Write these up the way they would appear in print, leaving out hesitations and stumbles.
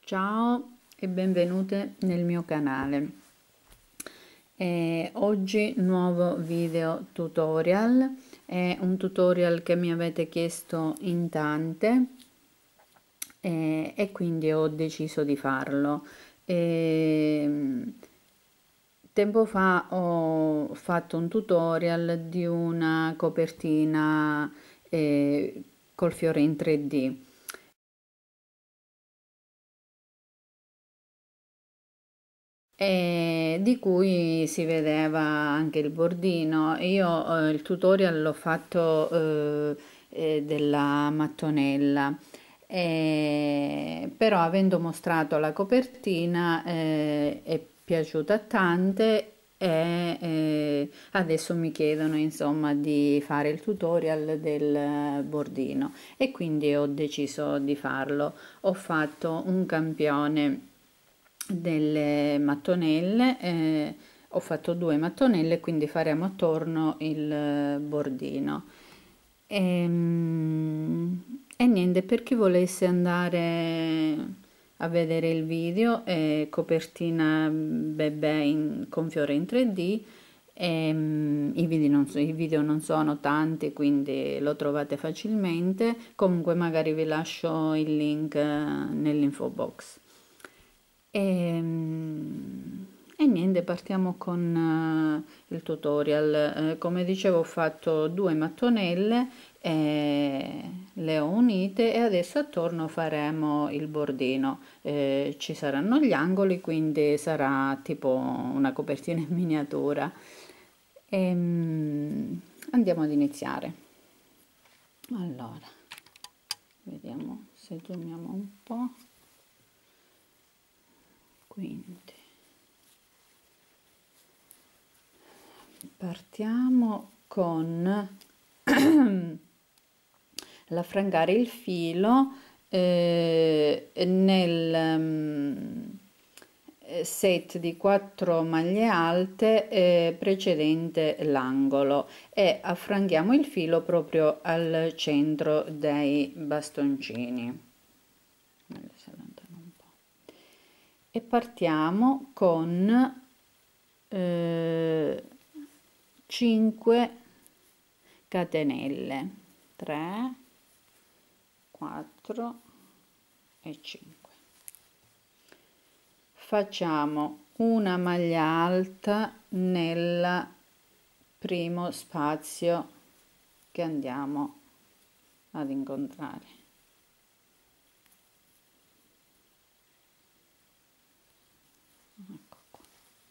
Ciao e benvenute nel mio canale. Oggi nuovo video tutorial, è un tutorial che mi avete chiesto in tante e quindi ho deciso di farlo. Tempo fa ho fatto un tutorial di una copertina col fiore in 3D. E di cui si vedeva anche il bordino. Io il tutorial l'ho fatto della mattonella, però avendo mostrato la copertina è piaciuta a tante e adesso mi chiedono insomma di fare il tutorial del bordino e quindi ho deciso di farlo. Ho fatto un campione delle mattonelle, ho fatto 2 mattonelle, quindi faremo attorno il bordino. E niente, per chi volesse andare a vedere il video, copertina bebè con fiore in 3D. I video non sono tanti, quindi lo trovate facilmente. Comunque magari vi lascio il link nell'info box. E niente, partiamo con il tutorial. Come dicevo, ho fatto 2 mattonelle, le ho unite e adesso attorno faremo il bordino. Ci saranno gli angoli, quindi sarà tipo una copertina in miniatura. Andiamo ad iniziare. Allora, vediamo se zoomiamo un po'. Quindi partiamo con l'affrancare il filo nel set di 4 maglie alte precedente l'angolo e affranchiamo il filo proprio al centro dei bastoncini. E partiamo con 5 catenelle, 3, 4 e 5. Facciamo una maglia alta nel primo spazio che andiamo ad incontrare. Ecco qua.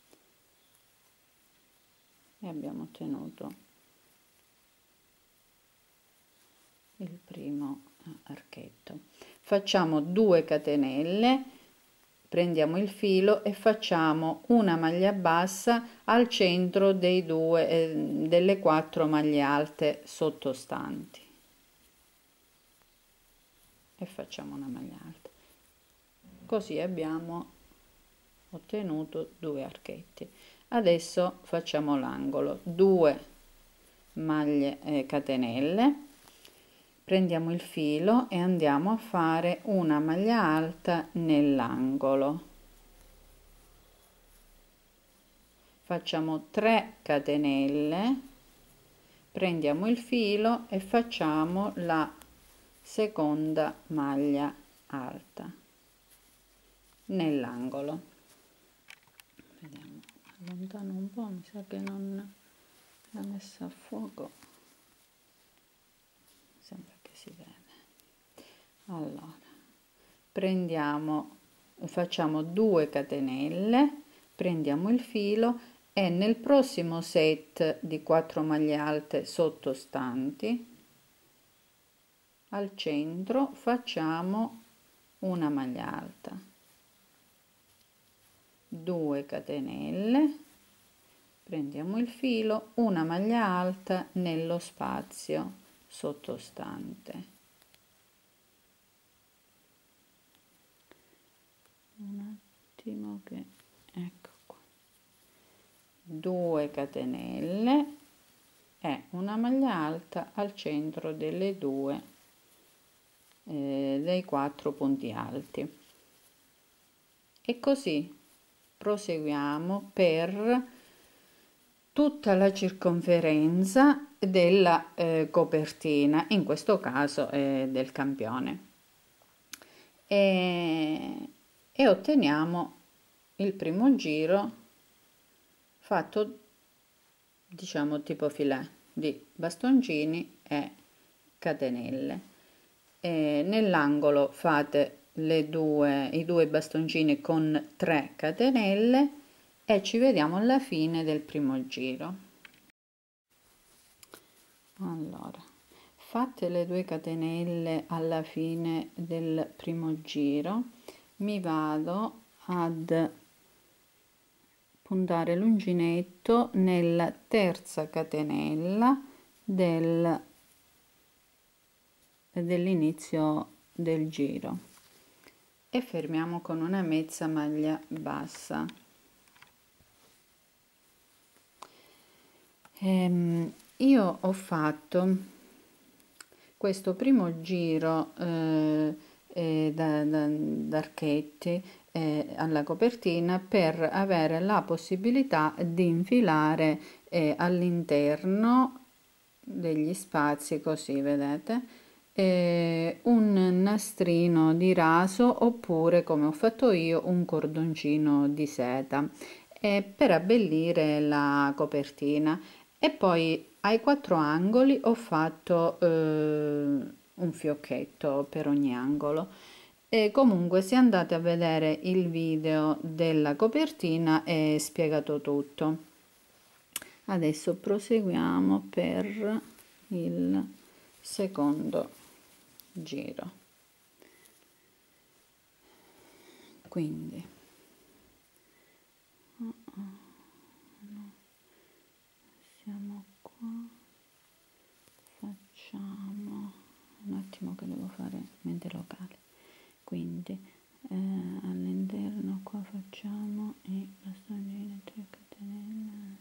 E abbiamo ottenuto il primo archetto. Facciamo 2 catenelle, prendiamo il filo e facciamo una maglia bassa al centro delle 4 maglie alte sottostanti e facciamo una maglia alta, così abbiamo ottenuto 2 archetti. Adesso facciamo l'angolo, 2 maglie catenelle, prendiamo il filo e andiamo a fare una maglia alta nell'angolo, facciamo 3 catenelle, prendiamo il filo e facciamo la seconda maglia alta nell'angolo. Vediamo, allontano un po', mi sa che non l'ha messa a fuoco, sembra che si vede. Allora facciamo 2 catenelle, prendiamo il filo e nel prossimo set di 4 maglie alte sottostanti al centro facciamo una maglia alta, 2 catenelle, prendiamo il filo, una maglia alta nello spazio sottostante, un attimo che ecco qua, 2 catenelle e una maglia alta al centro dei 4 punti alti. e così proseguiamo per tutta la circonferenza della copertina, in questo caso del campione, e otteniamo il primo giro fatto, diciamo, tipo filè di bastoncini e catenelle. Nell'angolo fate i due bastoncini con 3 catenelle e ci vediamo alla fine del primo giro. Allora, fatte le 2 catenelle alla fine del primo giro, mi vado ad puntare l'uncinetto nella terza catenella dell'inizio del giro e fermiamo con una mezza maglia bassa. Io ho fatto questo primo giro d'archetti alla copertina per avere la possibilità di infilare all'interno degli spazi, così vedete, un nastrino di raso oppure, come ho fatto io, un cordoncino di seta per abbellire la copertina. E poi ai 4 angoli ho fatto un fiocchetto per ogni angolo. E comunque, se andate a vedere il video della copertina è spiegato tutto. Adesso proseguiamo per il secondo giro. Quindi siamo qua, facciamo un attimo che devo fare mente locale. Quindi all'interno qua facciamo i bastoncini 3 catenelle,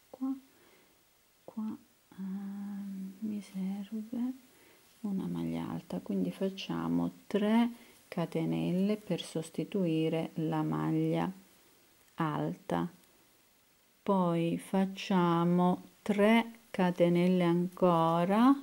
qua mi serve una maglia alta, quindi facciamo 3 catenelle per sostituire la maglia alta, poi facciamo 3 catenelle ancora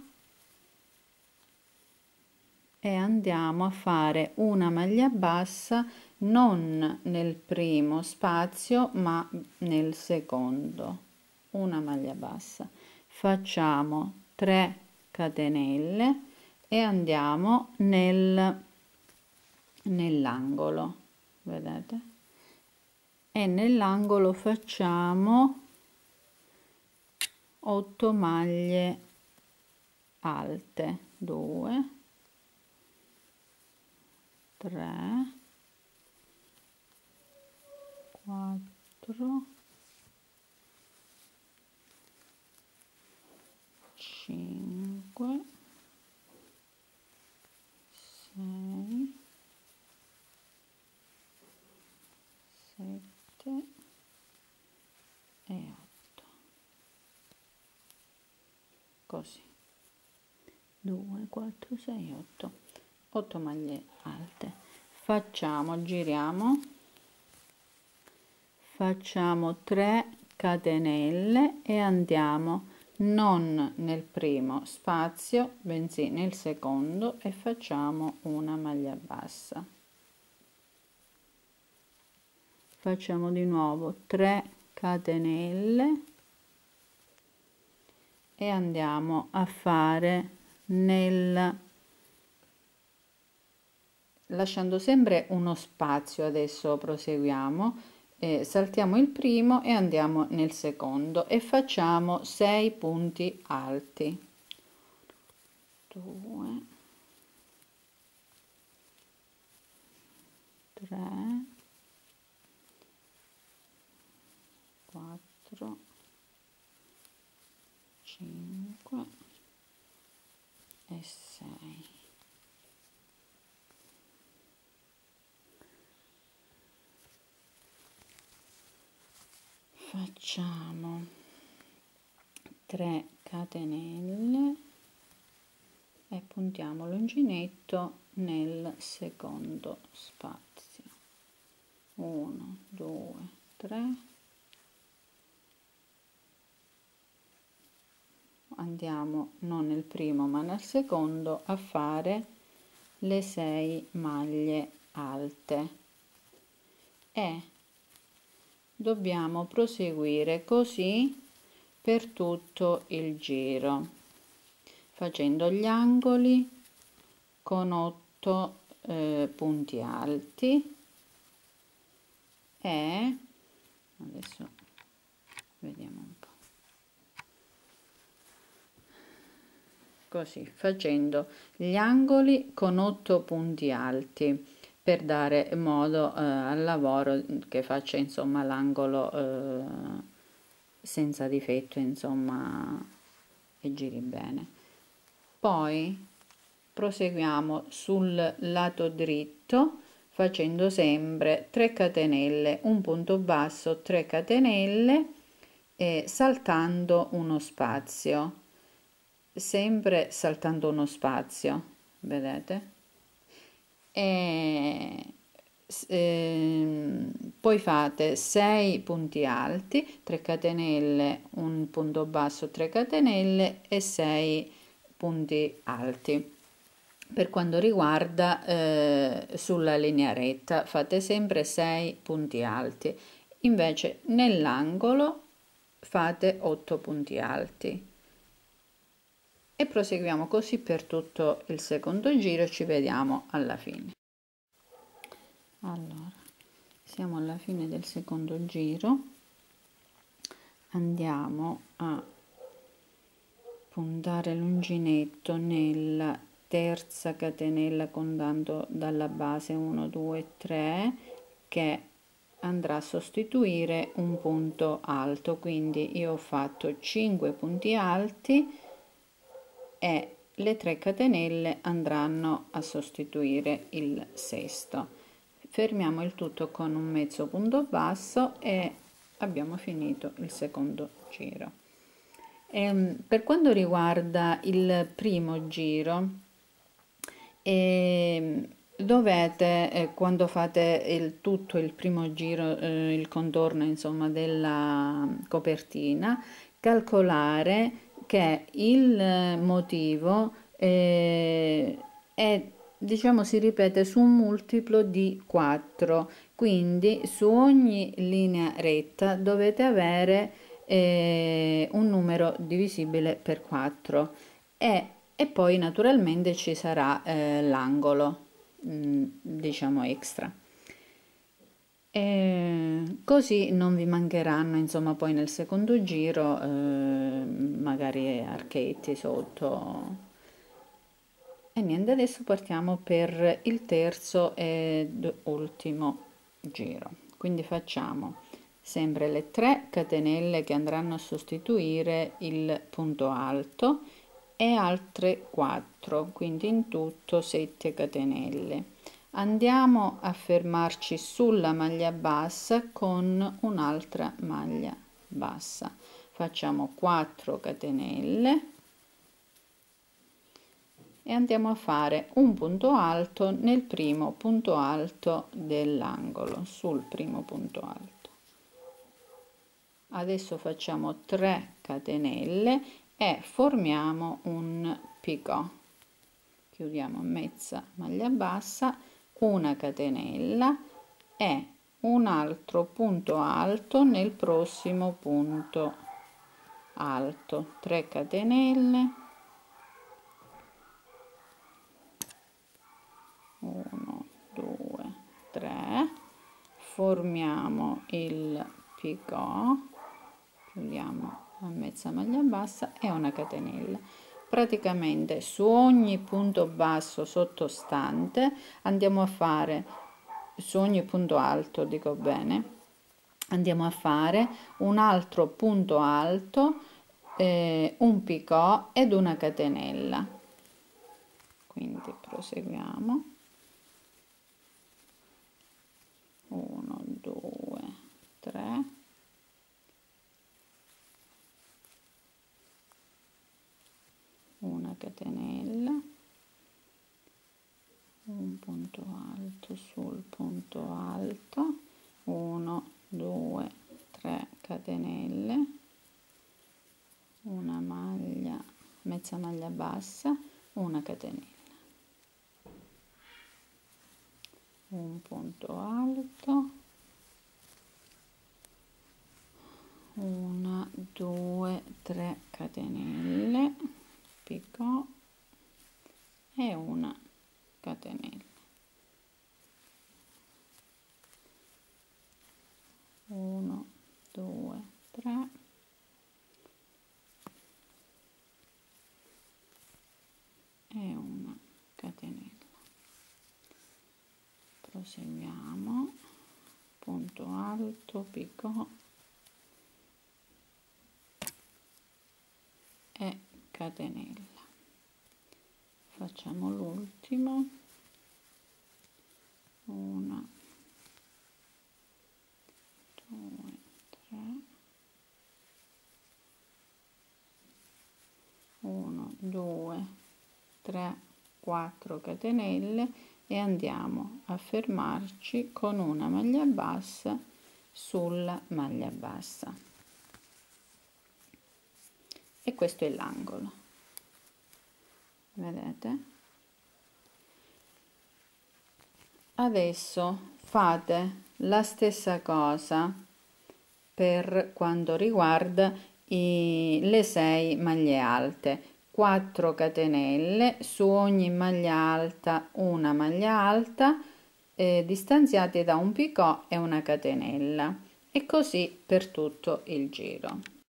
e andiamo a fare una maglia bassa non nel primo spazio ma nel secondo, una maglia bassa, facciamo 3 catenelle e andiamo nell'angolo, vedete, e nell'angolo facciamo 8 maglie alte, 2 3 4 5 6 7 e 8, così 2 4 6 8 maglie alte. Giriamo, facciamo 3 catenelle e andiamo non nel primo spazio bensì nel secondo e facciamo una maglia bassa. Facciamo di nuovo 3 catenelle e andiamo a fare lasciando sempre uno spazio. Adesso proseguiamo, saltiamo il primo e andiamo nel secondo e facciamo 6 punti alti, 2 3 4 5 e 6. Facciamo 3 catenelle e puntiamo l'uncinetto nel secondo spazio, 1 2 3, andiamo non nel primo ma nel secondo a fare le 6 maglie alte e dobbiamo proseguire così per tutto il giro, facendo gli angoli con 8 punti alti e adesso vediamo un po', così facendo gli angoli con 8 punti alti per dare modo al lavoro che faccia insomma l'angolo senza difetto, insomma, e giri bene. Poi proseguiamo sul lato dritto facendo sempre 3 catenelle, un punto basso, 3 catenelle e saltando uno spazio, sempre saltando uno spazio, vedete? E poi fate 6 punti alti, 3 catenelle, un punto basso, 3 catenelle e 6 punti alti. Per quanto riguarda sulla linea retta fate sempre 6 punti alti, invece nell'angolo fate 8 punti alti e proseguiamo così per tutto il secondo giro. Ci vediamo alla fine. Allora, siamo alla fine del secondo giro, andiamo a puntare l'uncinetto nella terza catenella contando dalla base 1 2 3 che andrà a sostituire un punto alto, quindi io ho fatto 5 punti alti e le 3 catenelle andranno a sostituire il sesto. Fermiamo il tutto con un mezzo punto basso e abbiamo finito il secondo giro. Per quanto riguarda il primo giro, dovete quando fate tutto il primo giro, il contorno insomma della copertina, calcolare che il motivo è, diciamo, si ripete su un multiplo di 4, quindi su ogni linea retta dovete avere un numero divisibile per 4 e poi naturalmente ci sarà l'angolo diciamo extra. Così non vi mancheranno insomma poi nel secondo giro magari archetti sotto. E niente, adesso partiamo per il terzo ed ultimo giro, quindi facciamo sempre le 3 catenelle che andranno a sostituire il punto alto e altre 4, quindi in tutto 7 catenelle. Andiamo a fermarci sulla maglia bassa con un'altra maglia bassa, facciamo 4 catenelle e andiamo a fare un punto alto nel primo punto alto dell'angolo, sul primo punto alto. Adesso facciamo 3 catenelle e formiamo un picot, chiudiamo mezza maglia bassa, una catenella e un altro punto alto nel prossimo punto alto, 3 catenelle, 1 2 3, formiamo il picot, chiudiamo a mezza maglia bassa e una catenella. Praticamente su ogni punto basso sottostante andiamo a fare, su ogni punto alto dico bene, andiamo a fare un altro punto alto, un picot ed una catenella. Quindi proseguiamo. 1 2 3, una catenella, un punto alto sul punto alto 1 2 3 catenelle, una maglia, mezza maglia bassa, una catenella, un punto alto, 1 2 3 catenelle, picot e una catenella, 1 2 3 e una catenella. Proseguiamo, punto alto, picot e catenella. Facciamo l'ultimo, 1 2 3 1 2 3 4 catenelle e andiamo a fermarci con una maglia bassa sulla maglia bassa, e questo è l'angolo, vedete? Adesso fate la stessa cosa per quanto riguarda le 6 maglie alte, 4 catenelle su ogni maglia alta, una maglia alta, distanziate da un picot e una catenella, e così per tutto il giro.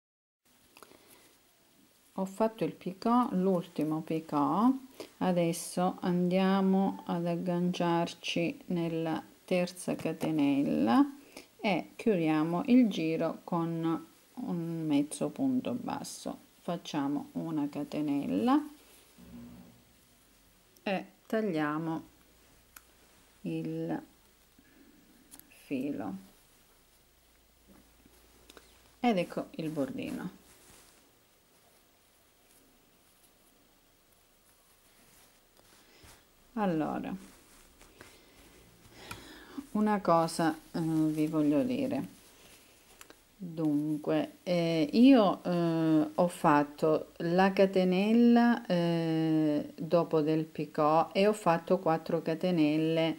Ho fatto il picot, l'ultimo picot, adesso andiamo ad agganciarci nella terza catenella e chiudiamo il giro con un mezzo punto basso. Facciamo una catenella e tagliamo il filo ed ecco il bordino. Allora, una cosa vi voglio dire. Dunque, io ho fatto la catenella dopo del picot e ho fatto 4 catenelle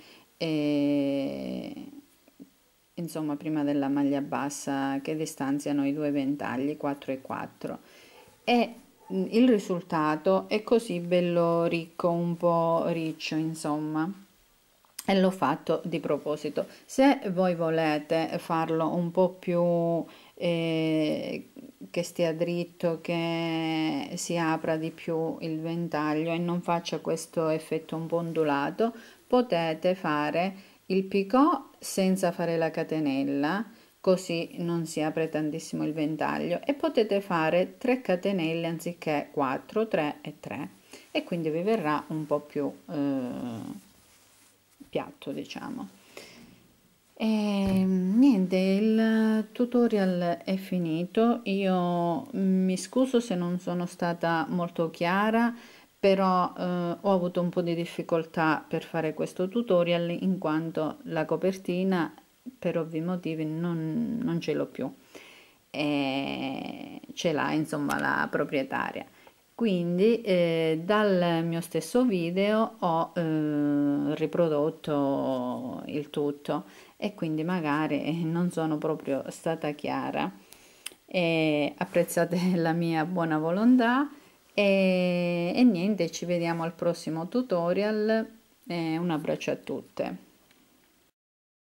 insomma prima della maglia bassa che distanziano i due ventagli 4 e 4, e il risultato è così bello ricco, un po' riccio insomma, e l'ho fatto di proposito. Se voi volete farlo un po' più che stia dritto, che si apra di più il ventaglio e non faccia questo effetto un po' ondulato, potete fare il picot senza fare la catenella, così non si apre tantissimo il ventaglio, e potete fare 3 catenelle anziché 4, 3 e 3, e quindi vi verrà un po' più piatto, diciamo. E niente, il tutorial è finito. Io mi scuso se non sono stata molto chiara, però ho avuto un po' di difficoltà per fare questo tutorial in quanto la copertina per ovvi motivi non ce l'ho più, e ce l'ha insomma la proprietaria. Quindi dal mio stesso video ho riprodotto il tutto, e quindi magari non sono proprio stata chiara, e apprezzate la mia buona volontà, e niente, ci vediamo al prossimo tutorial, un abbraccio a tutte.